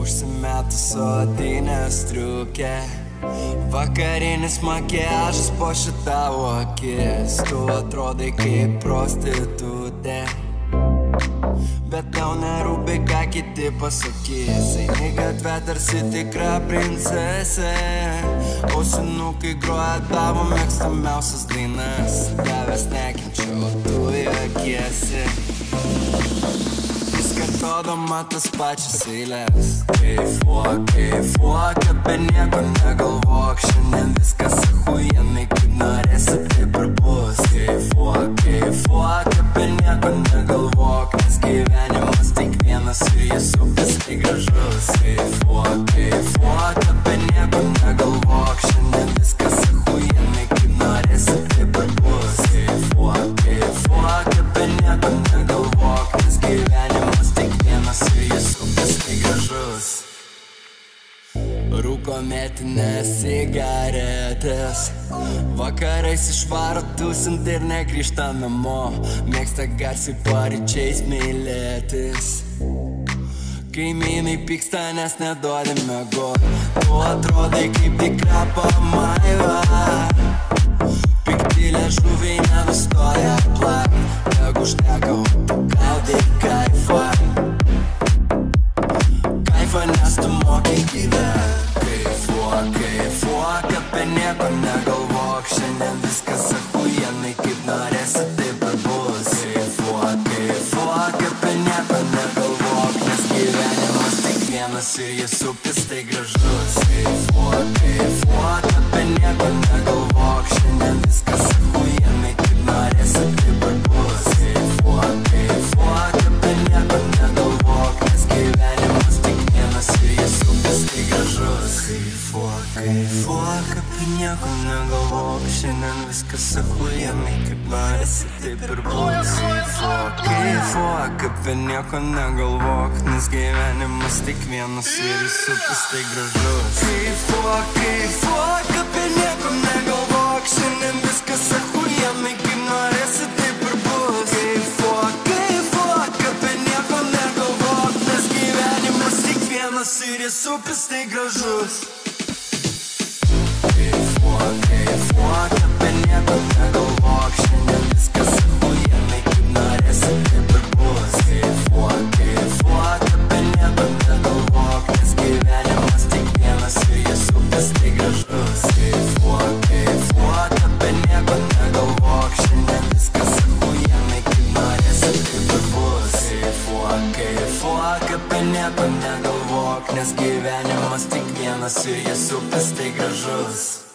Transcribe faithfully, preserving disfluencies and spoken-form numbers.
Užsimetus odinės striukę, vakarinis makiažas po šitavo akis. Tu atrodai kaip prostitutė, bet tau nerūpi, ką kiti pasakys. Eini gatvę tarsi tikra princesė, ausinukai groja tavo mėgstamiausias dainas. Tavęs nekenčiau, tu juokiesi, kartodama tas pačias eiles. Kaifuok, kaifuok, apie nieko negalvok. Šiandien viskas achujenai, kaip norėsi, taip ir bus. Kaifuok, kaifuok, apie nieko negalvok, nes gyvenimas tik vienas ir jis upės tai gražus. Kaifuok, kaifuok, apie nieko negalvok. Šiandien viskas achujenai, kaip norėsi, taip ir bus. Kaifuok, kaifuok, apie nieko negalvok, nes gyvenimas ir jis upės tai gražus. Rūko mėtinės cigaretės, vakarais išvaro tūsint ir negrįžta namo. Mėgsta garsiai paryčiais mylėtis, kaimynai pyksta, nes neduodi miegot. Tu atrodai kaip tikra pamaiva, pikti liežuviai nenustoja plakt. Tegu šneka, o tu gaudai kaifą, nes tu mokai gyvent. Kaifuok, kaifuok, apie nieko negalvok. Šiandien viskas achujenai, kaip norėsi, taip ir bus. Kaifuok, kaifuok, apie nieko negalvok, nes gyvenimas tik vienas ir jis upės tai gražus. Kaifuok, kaifuok, apie nieko negalvok. Šiandien viskas achujenai, kaip norėsi, taip ir bus. Kaifuok, kaifuok, apie nieko negalvok, nes gyvenimas tik vienas ir jis upės tai gražus. Kaifuok, kaifuok, apie nieko negalvok. Šiandien viskas achujenai, kaip norėsi, taip ir bus. Kaifuok, kaifuok, apie nieko negalvok, nes gyvenimas tik vienas ir jis upės tai gražus. Kaifuok, kaifuok, apie nieko negalvok. Šiandien viskas achujenai, kaip norėsi, taip ir bus. Kaifuok, kaifuok, apie nieko negalvok, nes gyvenimas tik vienas ir jis upės tai gražus. Kaifuok, kaifuok, apie nieko negalvok. Šiandien viskas achujenai, kaip norėsi, taip ir bus. Kaifuok, kaifuok, apie nieko negalvok, nes gyvenimas tik vienas ir jis upės tai gražus. Kaifuok, kaifuok, apie nieko negalvok. Šiandien viskas achujenai, kaip norėsi, taip ir bus. Kaifuok, kaifuok, apie nieko negalvok, nes gyvenimas tik vienas ir jis upės tai gražus.